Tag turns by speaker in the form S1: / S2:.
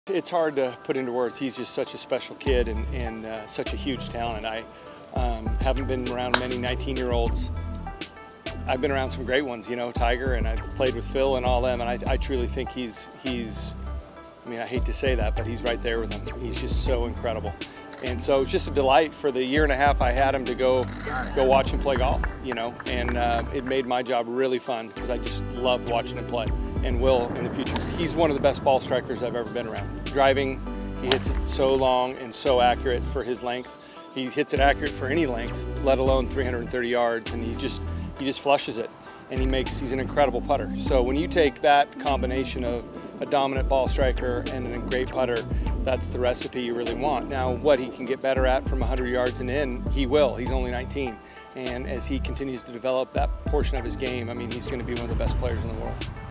S1: It's hard to put into words. He's just such a special kid and such a huge talent. I haven't been around many 19-year-olds. I've been around some great ones, you know, Tiger, and I've played with Phil and all them, and I truly think he's, I mean, I hate to say that, but he's right there with him. He's just so incredible. And so it's just a delight for the year and a half I had him to go watch him play golf, you know, and it made my job really fun because I just loved watching him play, and will in the future. He's one of the best ball strikers I've ever been around. Driving, he hits it so long and so accurate for his length. He hits it accurate for any length, let alone 330 yards, and he just flushes it, and he's an incredible putter. So when you take that combination of a dominant ball striker and a great putter, that's the recipe you really want. Now, what he can get better at from 100 yards and in, he will. He's only 19. And as he continues to develop that portion of his game, I mean, he's going to be one of the best players in the world.